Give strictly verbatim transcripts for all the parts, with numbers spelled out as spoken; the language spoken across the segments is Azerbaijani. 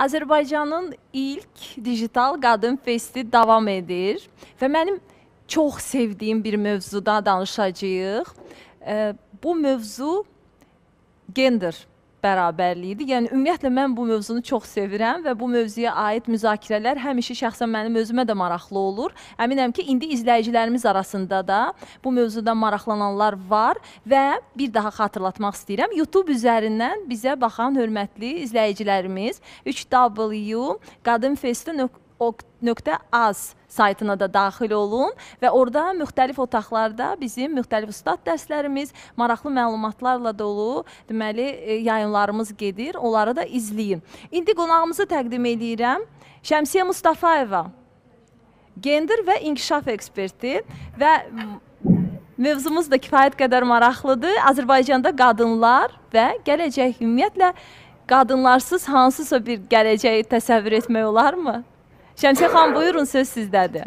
Azərbaycanın ilk dijital qadın festi davam edir və mənim çox sevdiyim bir mövzuda danışacağıq. Bu mövzu gender bərabərliyidir. Yəni, ümumiyyətlə, mən bu mövzunu çox sevirəm və bu mövzuya aid müzakirələr həmişə şəxsən mənim özümə də maraqlı olur. Əminəm ki, indi izləyicilərimiz arasında da bu mövzuda maraqlananlar var və bir daha xatırlatmaq istəyirəm. YouTube üzərindən bizə baxan hörmətli izləyicilərimiz üç w nöqtə qadınfesti nöqtə az saytına da daxil olun və orada müxtəlif otaqlarda bizim müxtəlif ustad dərslərimiz, maraqlı məlumatlarla dolu deməli yayınlarımız gedir. Onları da izləyin. İndi qonağımızı təqdim edirəm. Şəmsiyə Mustafayeva, gender və inkişaf eksperti və mövzumuz da kifayət qədər maraqlıdır. Azərbaycanda qadınlar və gələcək ümumiyyətlə qadınlarsız hansısa bir gələcəyi təsəvvür etmək olarmı? Şəmsiyə xanım, buyurun, söz sizdədir.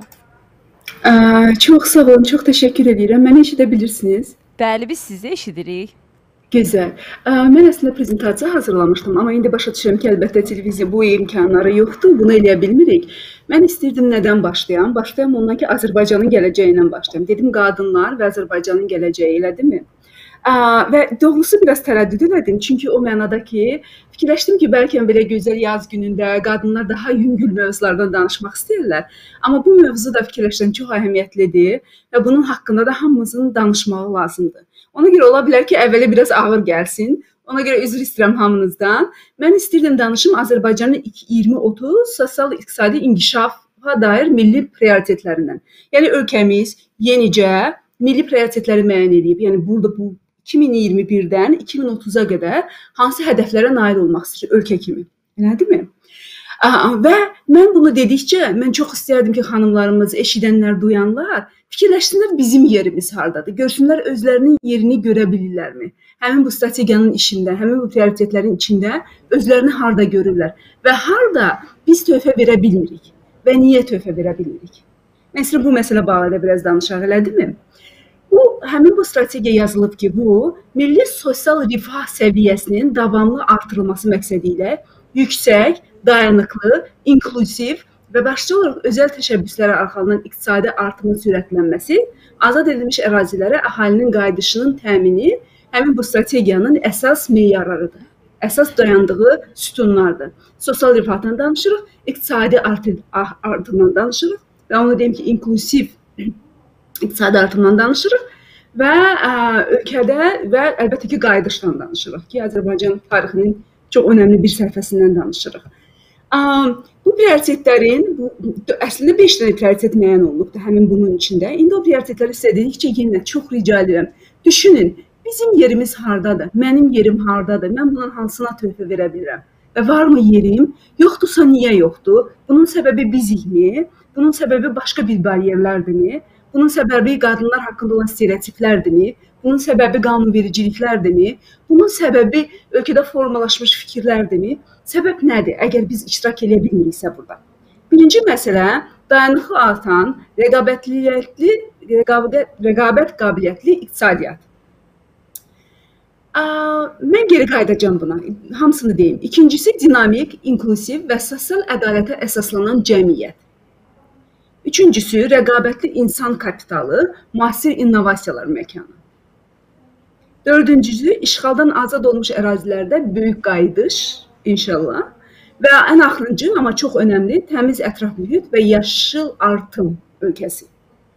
Çox sağ olun, çox təşəkkür edirəm. Məni eşidə bilirsiniz? Bəli, biz sizi eşidirik. Gözəl. Mən əslində prezentasiya hazırlamışdım, amma indi başa düşürəm ki, əlbəttə televiziya bu imkanları yoxdur, bunu eləyə bilmirik. Mən istəyirdim nədən başlayam? Başlayam ondan ki, Azərbaycanın gələcəyindən başlayam. Dedim, qadınlar və Azərbaycanın gələcəyi, elədimi? Və doğrusu biraz tərəddüd elədim, çünki o mənada ki, fikirləşdim ki, bəlkə belə gözəl yaz günündə qadınlar daha yüngül mövzulardan danışmaq istəyirlər. Amma bu mövzu da fikirləşdim çox əhəmiyyətlidir və bunun haqqında da hamımızın danışmağı lazımdır. Ona görə ola bilər ki, əvvəli biraz ağır gəlsin. Ona görə üzr istəyirəm hamınızdan. Mən istəyirdim danışım Azərbaycanın iyirmi otuz sosial-iqtisadi inkişafa dair milli prioritetlərindən. Yəni, ölkəmiz yenicə milli prioritetləri müəyyən edib. Yəni, burada bu iki min iyirmi birdən iki min otuza qədər hansı hədəflərə nail olmaq istəyir ölkə kimi. Elədirmi? Və mən bunu dedikcə, mən çox istəyərdim ki, xanımlarımız, eşidənlər, duyanlar fikirləşsinlər bizim yerimiz hardadır. Görsünlər özlərinin yerini görə bilirlərmi? Həmin bu strategiyanın işində, həmin bu prioritetlərin içində özlərini harda görürlər və harda biz töhfə verə bilmirik və niyə töhfə verə bilmirik? Məsələn, bu məsələ barədə biraz danışaq, elədirmi? Bu, həmin bu strategiya yazılıb ki, bu, milli sosial rifah səviyyəsinin davamlı artırılması məqsədi ilə yüksək, dayanıqlı, inklusiv və başlıca olaraq özəl təşəbbüslərə arxalanan iqtisadi artımın sürətlənməsi, azad edilmiş ərazilərə əhalinin qayıdışının təmini həmin bu strategiyanın əsas meyarlarıdır. Əsas dayandığı sütunlardır. Sosial rifahdan danışırıq, iqtisadi artımdan danışırıq və onu deyim ki, inklusiv iqtisadi artımdan danışırıq və ə, ölkədə və əlbəttə ki, qayıdışdan danışırıq ki, Azərbaycan tarixinin çox önəmli bir səhifəsindən danışırıq. Ə, bu prioritetlərin, bu, əslində beş dənə prioritet müəyyən olunubdur həmin bunun içində. İndi o prioritetləri sizə dedikcə yenə çox rica edirəm. Düşünün, bizim yerimiz hardadır, mənim yerim hardadır, mən bunun hansına töhfə verə bilirəm və varmı yerim, yoxdursa niyə yoxdur, bunun səbəbi bizikmi, bunun səbəbi başqa bir bariyerlərdirmi? Bunun səbəbi qadınlar haqqında olan stereotiplərdirmi? Bunun səbəbi qanunvericiliklərdirmi? Bunun səbəbi ölkədə formalaşmış fikirlərdirmi? Səbəb nədir, əgər biz iştirak edə bilmiriksə burada? Birinci məsələ, dayanıqlı artan, rəqabətli, rəqabət, rəqabət qabiliyyətli iqtisadiyyat. Mən geri qayıdacağım buna, hamısını deyim. İkincisi, dinamik, inklusiv və sosial ədalətə əsaslanan cəmiyyət. Üçüncüsü, rəqabətli insan kapitalı, müasir innovasiyalar məkanı. Dördüncüsü, işğaldan azad olmuş ərazilərdə böyük qayıdış, inşallah. Və ən axırıncı, amma çox önəmli, təmiz ətraf mühit və yaşıl artım ölkəsi.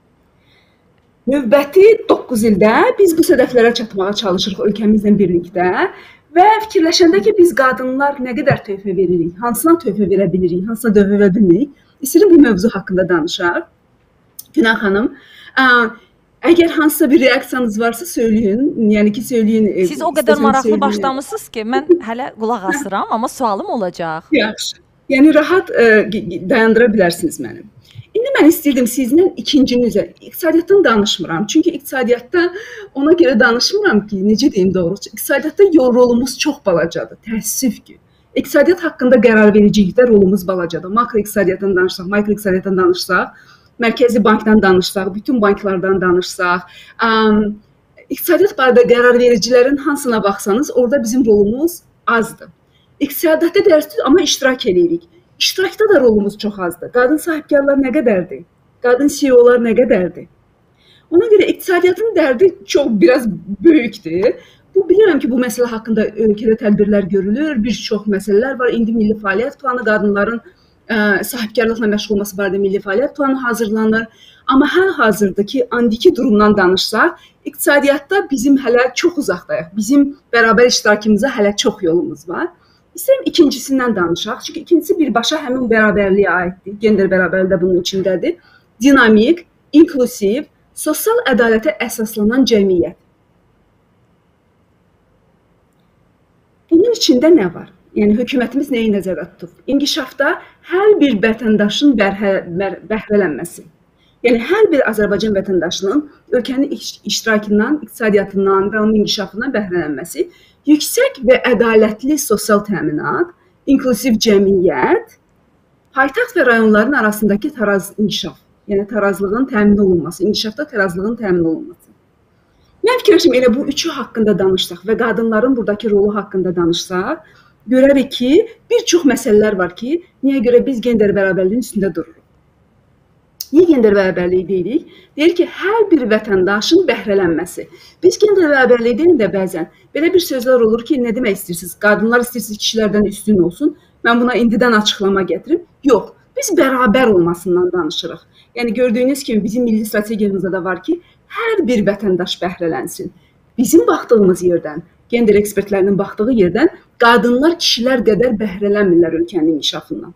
Növbəti doqquz ildə biz bu hədəflərə çatmağa çalışırıq ölkəmizlə birlikdə və fikirləşəndə ki, biz qadınlar nə qədər töhfə veririk, hansına töhfə verə bilirik, hansına töhfə verə bilmirik, İstəyirəm bu mövzu haqqında danışaq. Günah xanım, ə, əgər hansısa bir reaksiyanız varsa söyləyin, yəni ki, söyləyin. Siz o qədər maraqlı söyləyin. Başlamışsınız ki, mən hələ qulaq asıram, amma sualım olacaq. Yaxşı, yəni rahat ə, dayandıra bilərsiniz mənim. İndi mən istəyirdim sizinlə ikincinizə, iqtisadiyyatdan danışmıram. Çünki iqtisadiyyatda ona görə danışmıram ki, necə deyim doğrusu, iqtisadiyyatda rolumuz çox balacadır, təəssüf ki. İqtisadiyyat haqqında qərar vericilikdə rolumuz balacadır. Makro iqtisadiyyatdan danışsaq, mikro iqtisadiyyatdan danışsaq, Mərkəzi Bankdan danışsaq, bütün banklardan danışsaq, um, iqtisadiyyat barədə qərar vericilərin hansına baxsanız, orada bizim rolumuz azdır. İqtisadiyyatda dərsdir, amma iştirak edirik. İştirakda da rolumuz çox azdır. Qadın sahibkarlar nə qədərdir? Qadın C E O'lar nə qədərdir? Ona görə iqtisadiyyatın dərdi çox biraz böyükdür. Bu bilirəm ki, bu məsələ haqqında ölkədə tədbirlər görülür, bir çox məsələlər var. İndi milli fəaliyyət planı, qadınların ə, sahibkarlıqla məşğul olması barədə milli fəaliyyət planı hazırlanır. Amma hal-hazırda ki, andiki durumdan danışsaq, iqtisadiyyatda bizim hələ çox uzaqdayıq. Bizim bərabər iştirakımıza hələ çox yolumuz var. İstəyirəm ikincisindən danışaq. Çünki ikincisi birbaşa həmin bərabərliyə aiddir. Gender bərabərliyi də bunun içindədir. Dinamik, inklusiv, sosial ədalətə əsaslanan cəmiyyət. Bunun içində nə var? Yəni, hökumətimiz nəyi nəzərdə tutub? İnkişafda hər bir vətəndaşın bəhrələnməsi. Yəni, hər bir Azərbaycan vətəndaşının ölkənin iştirakından, iqtisadiyyatından və onun inkişafından bəhrələnməsi, yüksək və ədalətli sosial təminat, inklusiv cəmiyyət, paytaxt və rayonların arasındakı taraz inkişaf, yəni tarazlığın təmin olunması, inkişafda tarazlığın təmin olunması. Mən fikirləşim, elə bu üçü haqqında danışsaq və qadınların buradakı rolu haqqında danışsaq, görərik ki, bir çox məsələlər var ki, niyə görə biz gender bərabərliyin üstündə dururuq. Niyə gender bərabərliyi deyirik? Deyir ki, hər bir vətəndaşın bəhrələnməsi. Biz gender bərabərliyi deyəndə bəzən belə bir sözlər olur ki, nə demək istəyirsiniz? Qadınlar istəyirsiniz kişilərdən üstün olsun. Mən buna indidən açıqlama gətirib. Yox, biz bərabər olmasından danışırıq. Yəni, gördüyünüz kimi bizim milli strategiyamızda da var ki, hər bir vətəndaş bəhrələnsin. Bizim baxdığımız yerdən, gender ekspertlərinin baxdığı yerdən qadınlar kişilər qədər bəhrələnmirlər ölkənin inkişafından.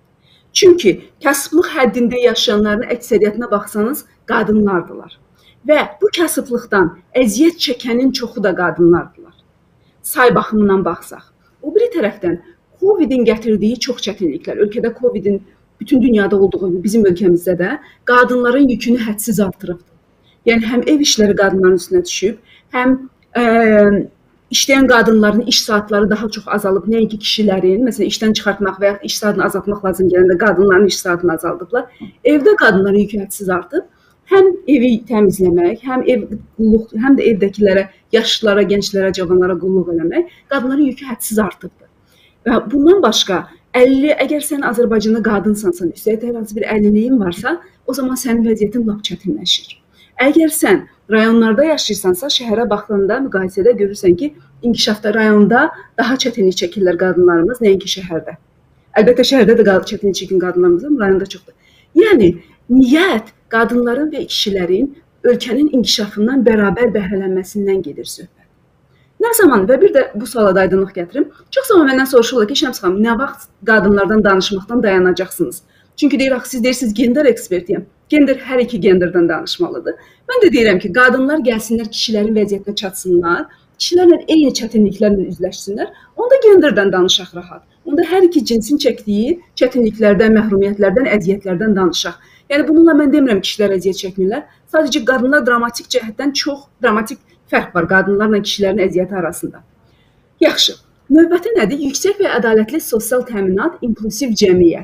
Çünki kasıblıq həddində yaşayanların əksəriyyətinə baxsanız, qadınlardılar. Və bu kasıblıqdan əziyyət çəkənin çoxu da qadınlardılar. Say baxımından baxsaq. O biri tərəfdən, Covidin gətirdiyi çox çətinliklər, ölkədə Covidin bütün dünyada olduğu gibi bizim ölkəmizdə də qadınların yükünü hədsiz artırıbdır. Yəni, həm ev işləri qadınların üstünə düşüb, həm ə, işləyən qadınların iş saatları daha çox azalıb, nəinki kişilərin, məsələn, işdən çıxartmaq və ya iş saatını azaltmaq lazım gələndə qadınların iş saatını azaldıblar. Evdə qadınların yükü hədsiz artıb, həm evi təmizləmək, həm, ev, qulluq, həm də evdəkilərə, yaşlılara, gənclərə, cavanlara qulluq eləmək, qadınların yükü hədsiz artıbdır. Və bundan başqa, əlli, əgər sən Azərbaycanda qadınsansan, üstəlik hər hansı bir əlilliyin varsa, o zaman sənin vəziyyətin lap çətinləşir. Əgər sən rayonlarda yaşayırsansa, şəhərə baxdığında müqayisədə görürsən ki, inkişafda rayonda daha çətinlik çəkirlər qadınlarımız, nəinki şəhərdə. Əlbəttə, şəhərdə də çətinlik çəkin qadınlarımız, amma rayonda çoxdur. Yəni, niyyət qadınların və kişilərin ölkənin inkişafından bərabər bəhrələnməsindən gedir söhbət. Nə zaman, və bir də bu suala da aydınlıq gətirim, çox zaman məndən soruşurlar ki, Şəms xanım, nə vaxt qadınlardan danışmaqdan dayanacaqsınız? Çünki deyir, siz deyirsiniz, gender ekspertiyəm. Gender hər iki genderdən danışmalıdır. Mən də deyirəm ki, qadınlar gəlsinlər, kişilərin vəziyyətinə çatsınlar, kişilərlə eyni çətinliklərlə üzləşsinlər, onda genderdən danışaq rahat. Onda hər iki cinsin çəkdiyi çətinliklərdən, məhrumiyyətlərdən, əziyyətlərdən danışaq. Yəni, bununla mən demirəm, kişilər əziyyət çəkmirlər. Sadəcə, qadınlar dramatik cəhətdən çox dramatik fərq var qadınlarla kişilərin əziyyəti arasında. Yaxşı, növbəti nədir? Yüksək və ədalətli sosial təminat, inklusiv cəmiyyət.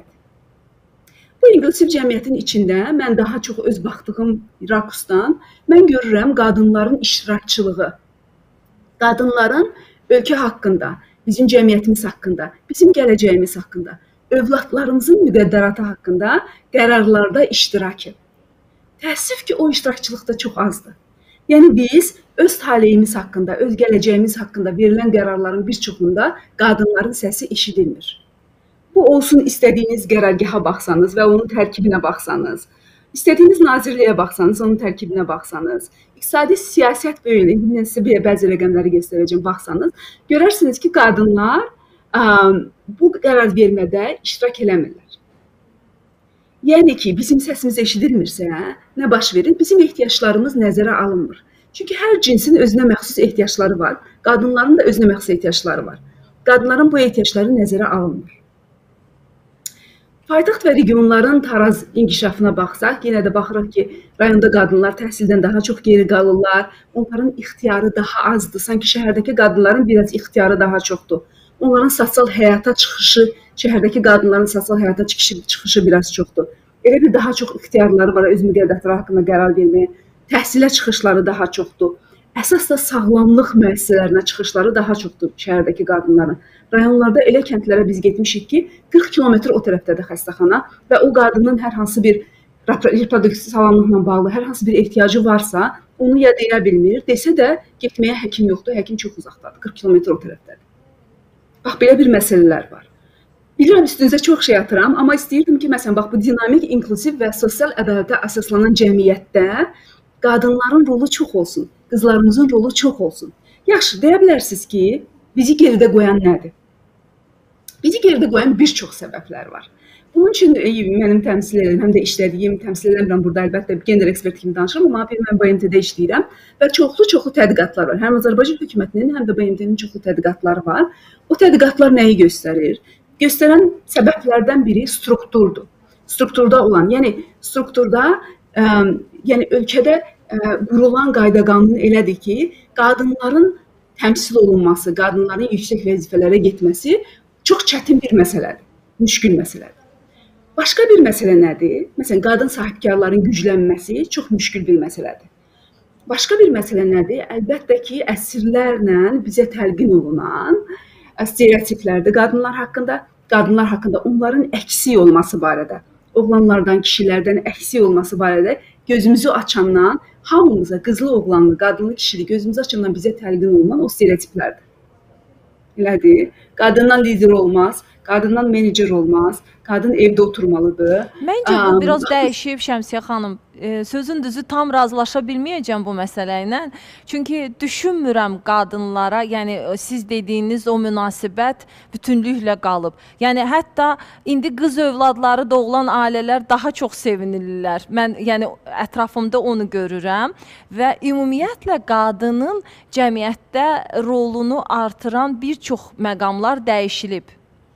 Bu inklusiv cəmiyyətin içində mən daha çox öz baxdığım rakusdan mən görürəm qadınların iştirakçılığı. Qadınların ölkə haqqında, bizim cəmiyyətimiz haqqında, bizim gələcəyimiz haqqında, övladlarımızın müqəddəratı haqqında qərarlarda iştirakı. Təəssüf ki, o iştirakçılıq da çox azdır. Yəni biz öz taleyimiz haqqında, öz gələcəyimiz haqqında verilən qərarların bir çoxunda qadınların səsi eşidilmir. Bu olsun istədiyiniz qərargaha baxsanız və onun tərkibinə baxsanız, istədiyiniz nazirliyə baxsanız, onun tərkibinə baxsanız, iqtisadi siyasət böyüyün, indi sizə bəzi rəqəmləri göstərəcəm, baxsanız, görərsiniz ki, qadınlar ə, bu qərar vermədə iştirak eləmirlər. Yəni ki, bizim səsimiz eşidilmirsə, nə baş verir? Bizim ehtiyaclarımız nəzərə alınmır. Çünki hər cinsin özünə məxsus ehtiyacları var, qadınların da özünə məxsus ehtiyacları var. Qadınların bu ehtiyacları nəzərə alınmır. Paytaxt və regionların taraz inkişafına baxsaq, yenə də baxırıq ki, rayonda qadınlar təhsildən daha çox geri qalırlar, onların ixtiyarı daha azdır. Sanki şəhərdəki qadınların biraz ixtiyarı daha çoxdur. Onların sosial həyata çıxışı, şəhərdəki qadınların sosial həyata çıxışı, çıxışı biraz çoxdur. Elə bir daha çox ixtiyarları var öz müqəddəratları haqqında qərar verməyə, təhsilə çıxışları daha çoxdur. Əsas da sağlamlıq müəssisələrinə çıxışları daha çoxdur şəhərdəki qadınların. Rayonlarda elə kəndlərə biz getmişik ki, qırx kilometr o tərəfdədir xəstəxana və o qadının hər hansı bir reproduktiv sağlamlıqla bağlı hər hansı bir ehtiyacı varsa, onu ya deyə bilmir, desə də getməyə həkim yoxdur, həkim çox uzaqdadır, qırx kilometr o tərəfdədir. Bax, belə bir məsələlər var. Bilirəm, üstünüzə çox şey atıram, amma istəyirdim ki, məsələn, bax, bu dinamik, inklusiv və sosial ədalətə əsaslanan cəmiyyətdə qadınların rolu çox olsun, qızlarımızın rolu çox olsun. Yaxşı, deyə bilərsiniz ki, bizi geridə qoyan nədir? Bizi geridə qoyan bir çox səbəblər var. Bunun üçün mənim təmsil edirəm, həm də işlədiyim, təmsil edirəm burada əlbəttə gender ekspert kimi danışıram, amma bir mən B M T-də işləyirəm və çoxlu-çoxlu tədqiqatlar var. Həm Azərbaycan hökumətinin, həm də B M T-nin çoxlu tədqiqatları var. O tədqiqatlar nəyi göstərir? Göstərən səbəblərdən biri strukturdur. Strukturda olan, yəni strukturda, ə, yəni ölkədə ə, qurulan qayda qanun elədir ki, qadınların təmsil olunması, qadınların yüksək vəzifələrə getməsi çox çətin bir məsələdir, müşkül məsələdir. Başqa bir məsələ nədir? Məsələn, qadın sahibkarların güclənməsi çox müşkül bir məsələdir. Başqa bir məsələ nədir? Əlbəttə ki, əsrlərlə bizə təlqin olunan stereotiplərdir qadınlar haqqında, qadınlar haqqında onların əksik olması barədə, oğlanlardan, kişilərdən əksik olması barədə gözümüzü açandan, hamımıza qızlı, oğlanlı, qadınlı, kişili gözümüzü açandan bizə təlqin olunan o stereotiplərdir. Elədir. Qadından lider olmaz, qadından menecer olmaz, qadın evdə oturmalıdır. Məncə bu biraz dəyişib Şəmsiyə xanım. E, sözün düzü tam razılaşa bilməyəcəm bu məsələ ilə. Çünki düşünmürəm qadınlara, yəni siz dediyiniz o münasibət bütünlüklə qalıb. Yəni hətta indi qız övladları doğulan ailələr daha çox sevinirlər. Mən yəni ətrafımda onu görürəm və ümumiyyətlə qadının cəmiyyətdə rolunu artıran bir çox məqamlar dəyişilib.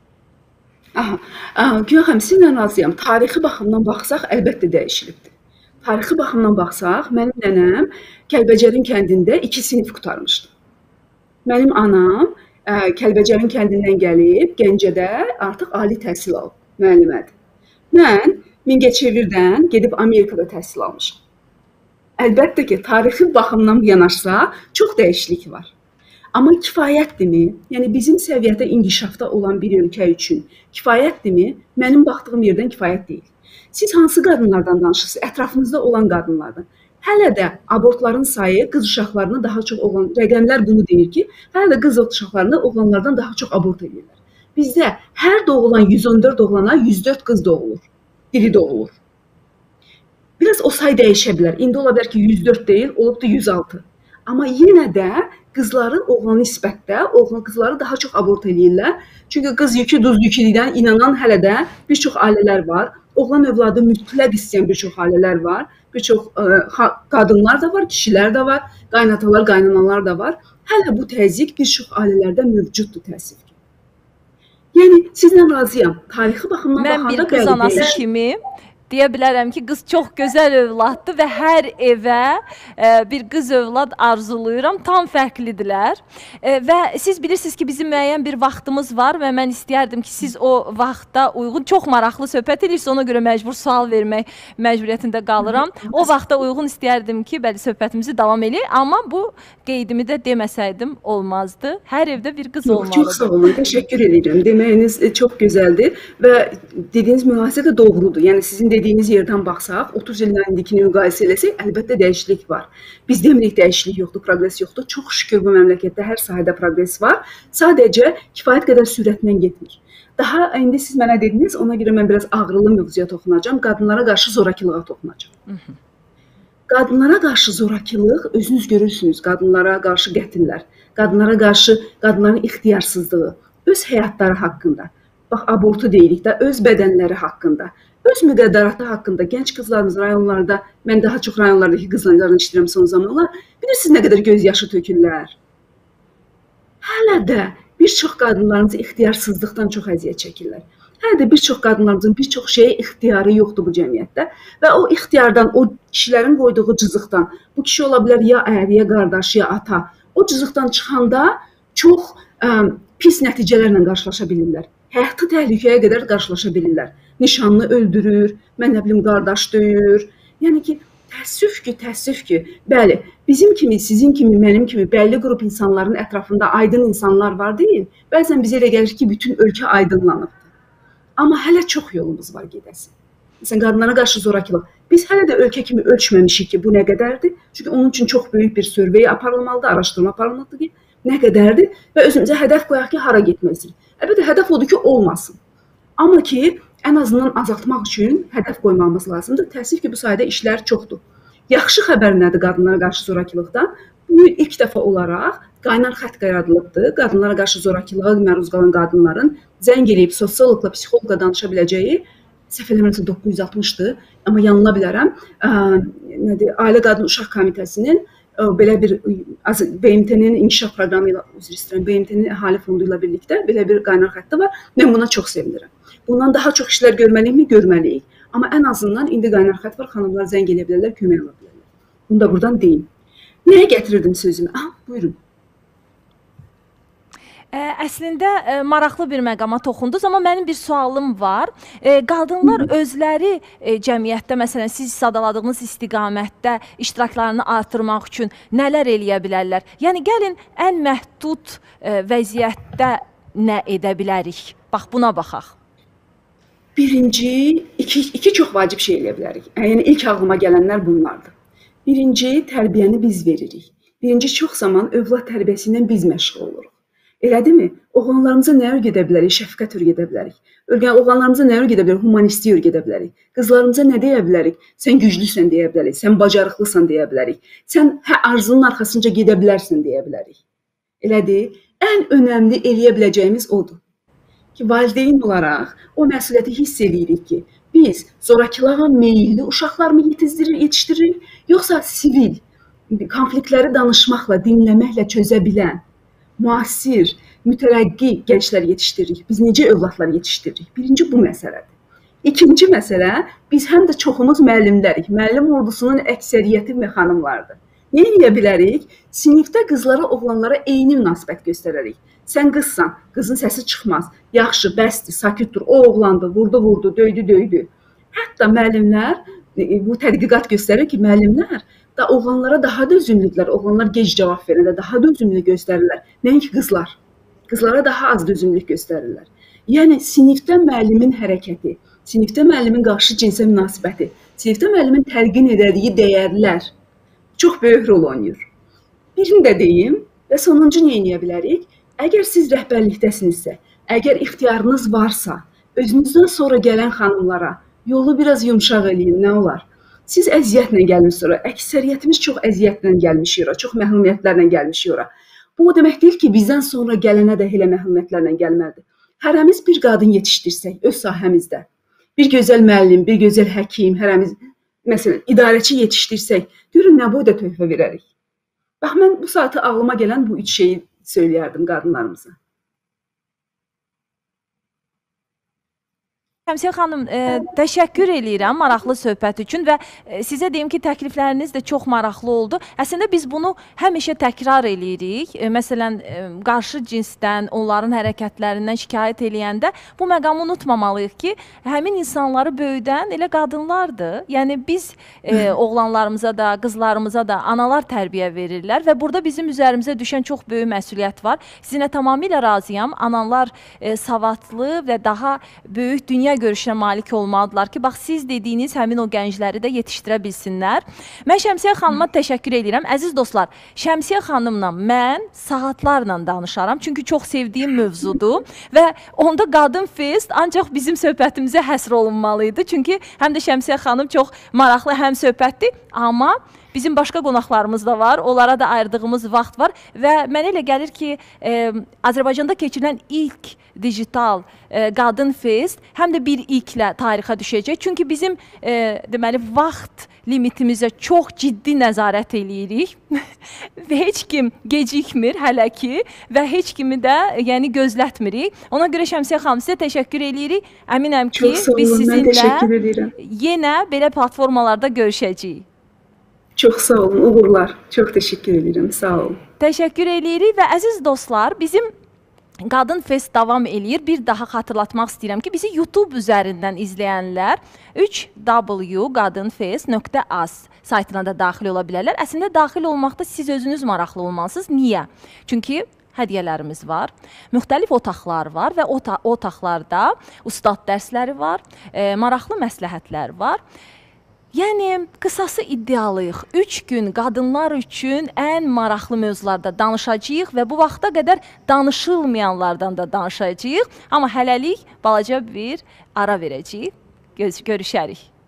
Aha, Güya sizinlə razıyam. Tarixi baxımdan baxsaq, əlbəttə dəyişilibdir. Tarixi baxımdan baxsaq, mənim nənəm Kəlbəcərin kəndində iki sinif qurtarmışdı. Mənim anam ə, Kəlbəcərin kəndindən gəlib, Gəncədə artıq ali təhsil alıb, müəllimədir. Mən Mingəçevirdən gedib Amerikada təhsil almışam. Əlbəttə ki, tarixi baxımdan yanaşsa, çox dəyişiklik var. Amma kifayətdirmi? Yəni bizim səviyyədə inkişafda olan bir ölkə üçün kifayətdirmi? Mənim baxdığım yerdən kifayət deyil. Siz hansı qadınlardan danışırsınız? Ətrafınızda olan qadınlardan. Hələ də abortların sayı qız uşaqlarına daha çox olan, rəqəmlər bunu deyir ki, hələ də qız uşaqlarına oğlanlardan daha çox abort edirlər. Bizdə hər doğulan yüz on dörd oğlana yüz dörd qız doğulur, diri doğulur. Biraz o say dəyişə bilər. İndi ola bilər ki, yüz dörd deyil, olub da yüz altı. Amma yenə də qızları oğlan nisbətdə, oğlan qızları daha çox abort edirlər. Çünki qız yükü duz yüküdən inanan hələ də bir çox ailələr var. Oğlan övladı mütləq istəyən bir çox ailələr var. Bir çox ə, qadınlar da var, kişilər də var, qaynatalar, qaynanalar da var. Hələ bu təzyiq bir çox ailələrdə mövcuddur təəssüf ki. Yəni sizlə razıyam. Tarixi baxımdan baxanda mən bir qız anası kimi deyə bilərəm ki, qız çox gözəl övladdır və hər evə e, bir qız övlad arzulayıram. Tam fərqlidirlər. E, və siz bilirsiniz ki, bizim müəyyən bir vaxtımız var və mən istəyərdim ki, siz o vaxta uyğun, çox maraqlı söhbət edirsiniz, ona görə məcbur sual vermək məcburiyyətində qalıram. O vaxta uyğun istəyərdim ki, bəli, söhbətimizi davam edək, amma bu qeydimi də deməsəydim olmazdı. Hər evdə bir qız olmalıdır. Çox sağ olun, təşəkkür edirəm. Deməyiniz çox gözəldir və dediyiniz mülahisə də doğrudur. Yəni sizin dediyiniz dediyiniz yerdən baxsaq, otuz ildən indikini müqayisə eləsək, əlbəttə dəyişiklik var. Biz demirik dəyişiklik yoxdur, progres yoxdur. Çox şükür bu məmləkətdə hər sahədə progres var. Sadəcə kifayət qədər sürətlə getmir. Daha indi siz mənə dediniz, ona görə mən biraz ağrılı mövzuya toxunacağam. Qadınlara qarşı zorakılığa toxunacağam. Hı -hı. Qadınlara qarşı zorakılıq, özünüz görürsünüz, qadınlara qarşı qətillər, qadınlara qarşı qadınların ixtiyarsızlığı, öz həyatları haqqında, bax abortu deyirik də, öz bədənləri haqqında, öz müqəddəratı haqqında gənc qızlarımız rayonlarda, mən daha çox rayonlardakı qızlarını işləyirəm son zamanlar, bilirsiniz nə qədər göz yaşı tökürlər. Hələ də bir çox qadınlarımız ixtiyarsızlıqdan çox əziyyət çəkirlər. Hələ də bir çox qadınlarımızın bir çox şeyə ixtiyarı yoxdur bu cəmiyyətdə və o ixtiyardan, o kişilərin qoyduğu cızıqdan, bu kişi ola bilər ya ər, ya qardaş, ya ata, o cızıqdan çıxanda çox ə, pis nəticələrlə qarşılaşa bilirlər. Həyatı təhlükəyə qədər qarşılaşa bilirlər. Nişanlı öldürür, mən nə bilim qardaş döyür. Yəni ki, Təəssüf ki, təəssüf ki, bəli, bizim kimi, sizin kimi, mənim kimi bəlli qrup insanların ətrafında aydın insanlar var deyil. Bəzən bizə elə gəlir ki, bütün ölkə aydınlanıb. Amma hələ çox yolumuz var gedəsi. Məsələn, qadınlara qarşı zorakılıq. Biz hələ də ölkə kimi ölçməmişik ki, bu nə qədərdir? Çünki onun üçün çox böyük bir sörvey aparılmalıdır, araşdırma aparılmalıdır ki, nə qədərdir və özümüzə hədəf qoyaq ki, hara getmək istəyirik. Əlbəttə, hədəf odur ki, olmasın. Amma ki, ən azından azaltmaq üçün hədəf qoymamız lazımdır. Təəssüf ki, bu sayədə işlər çoxdur. Yaxşı xəbər nədir qadınlara qarşı zorakılıqdan? Bu ilk dəfə olaraq qaynar xətt yaradılıbdır. Qadınlara qarşı zorakılığa məruz qalan qadınların zəng eləyib sosioloqla, psixoloqla danışa biləcəyi, səhv eləmirəmsə doqquz yüz altmışdır, amma yanıla bilərəm. Nədir? Ailə Qadın Uşaq Komitəsinin belə bir B M T-nin inkişaf proqramı ilə, üzr istəyirəm, B M T-nin əhali fondu ilə birlikdə belə bir qaynar xətti var. Mən buna çox sevinirəm. Bundan daha çox işlər görməliyikmi? Görməliyik. Amma ən azından indi qaynar xətt var, xanımlar zəng eləyə bilərlər, kömək ala bilərlər. Bunu da buradan deyim. Nəyə gətirirdim sözümü? Ah, buyurun. Ə, əslində ə, maraqlı bir məqama toxundunuz, amma mənim bir sualım var. Ə, qadınlar Hı -hı. özləri ə, cəmiyyətdə, məsələn, siz sadaladığınız istiqamətdə iştiraklarını artırmaq üçün nələr eləyə bilərlər? Yəni, gəlin ən məhdud ə, vəziyyətdə nə edə bilərik? Bax, buna baxaq. Birinci, iki, iki çox vacib şey eləyə bilərik. Yəni, ilk ağlıma gələnlər bunlardır. Birinci, tərbiyəni biz veririk. Birinci, çox zaman övlad tərbiyəsi ilə biz məşğul oluruq. Elədimi? Oğlanlarımıza nə öyrədə bilərik? Şəfqət öyrədə bilərik. Oğlanlarımıza nə öyrədə bilərik? Humanisti öyrədə bilərik. Qızlarımıza nə deyə bilərik? Sən güclüsən deyə bilərik. Sən bacarıqlısan deyə bilərik. Sən hə arzunun arxasınca gedə bilərsən deyə bilərik. Elədir? Ən önəmli eləyə biləcəyimiz odur. Ki, valideyn olaraq o məsuliyyəti hiss edirik ki, biz zorakılığa meyilli uşaqlarımı yetişdiririk, yoxsa sivil, konfliktləri danışmaqla, dinləməklə çözə bilən, müasir, mütərəqqi gənclər yetişdiririk. Biz necə övladlar yetişdiririk? Birinci bu məsələdir. İkinci məsələ, biz həm də çoxumuz müəllimlərik. Müəllim ordusunun əksəriyyəti xanımlardır. Nə edə bilərik? Sinifdə qızlara, oğlanlara eyni münasibət göstərərik. Sən qızsan, qızın səsi çıxmaz. Yaxşı, bəsdir, sakitdir, o oğlandı, vurdu, vurdu, döydü, döydü. Hətta müəllimlər, bu tədqiqat göstərir ki, müəllimlər da oğlanlara daha da üzümlüdürlər. Oğlanlar gec cavab verəndə daha da üzümlü göstərirlər. Nəinki qızlar. Qızlara daha az da üzümlük göstərirlər. Yəni, sinifdə müəllimin hərəkəti, sinifdə müəllimin qarşı cinsə münasibəti, sinifdə müəllimin təlqin edədiyi dəyərlər çox böyük rol oynayır. Birini də deyim və sonuncu nə edə bilərik? Əgər siz rəhbərlikdəsinizsə, əgər ixtiyarınız varsa, özünüzdən sonra gələn xanımlara yolu biraz yumşaq eləyin, nə olar? Siz əziyyətlə gəlmişsiniz ora, əksəriyyətimiz çox əziyyətlə gəlmişik ora, çox məhrumiyyətlərlə gəlmişik ora. Bu o demək deyil ki, bizdən sonra gələnə də elə məhrumiyyətlərlə gəlməlidir. Hərəmiz bir qadın yetişdirsək öz sahəmizdə, bir gözəl müəllim, bir gözəl həkim, hərəmiz, məsələn, idarəçi yetişdirsək, görün nə boyda töhfə verərik. Bax, mən bu saatı ağlıma gələn bu üç şeyi söyləyərdim qadınlarımıza. Şəmsiyə xanım, e, təşəkkür eləyirəm maraqlı söhbət üçün və e, sizə deyim ki, təklifləriniz də çox maraqlı oldu. Əslində biz bunu həmişə təkrar eləyirik. E, məsələn, e, qarşı cinsdən, onların hərəkətlərindən şikayət eləyəndə bu məqamı unutmamalıyıq ki, həmin insanları böyüdən elə qadınlardır. Yəni biz e, oğlanlarımıza da, qızlarımıza da analar tərbiyə verirlər və burada bizim üzərimizə düşən çox böyük məsuliyyət var. Sizinlə tamamilə razıyam. Analar e, savadlı və daha böyük dünya görüşünə malik olmalıdırlar ki, bax siz dediyiniz həmin o gəncləri də yetişdirə bilsinlər. Mən Şəmsiyə xanıma təşəkkür edirəm. Əziz dostlar, Şəmsiyə xanımla mən saatlarla danışaram, çünki çox sevdiyim mövzudur və onda Qadın Fest ancaq bizim söhbətimizə həsr olunmalıydı. Çünki həm də Şəmsiyə xanım çox maraqlı həm söhbətdir, amma bizim başqa qonaqlarımız da var, onlara da ayırdığımız vaxt var və mənə elə gəlir ki, e, Azərbaycanda keçirilən ilk digital e, Qadın Fest həm də bir ilklə tarixə düşəcək. Çünki bizim e, deməli, vaxt limitimizə çox ciddi nəzarət eləyirik və heç kim gecikmir hələ ki və heç kimi də yəni, gözlətmirik. Ona görə Şəmsiyə xanım sizə təşəkkür eləyirik. Əminəm ki, biz sizinlə yenə belə platformalarda görüşəcəyik. Çox sağ olun, uğurlar. Çox təşəkkür edirəm, sağ olun. Təşəkkür edirik və əziz dostlar, bizim Qadın Fest davam eləyir. Bir daha xatırlatmaq istəyirəm ki, bizi YouTube üzərindən izləyənlər üç w qadınfest nöqtə az saytına da daxil ola bilərlər. Əslində daxil olmaqda siz özünüz maraqlı olmalısınız. Niyə? Çünki hədiyyələrimiz var, müxtəlif otaqlar var və o otaqlarda ustad dərsləri var, e, maraqlı məsləhətlər var. Yəni, qısası iddialıyıq. Üç gün qadınlar üçün ən maraqlı mövzularda danışacağıq və bu vaxta qədər danışılmayanlardan da danışacağıq. Amma hələlik balaca bir ara verəcəyik. Görüşərik.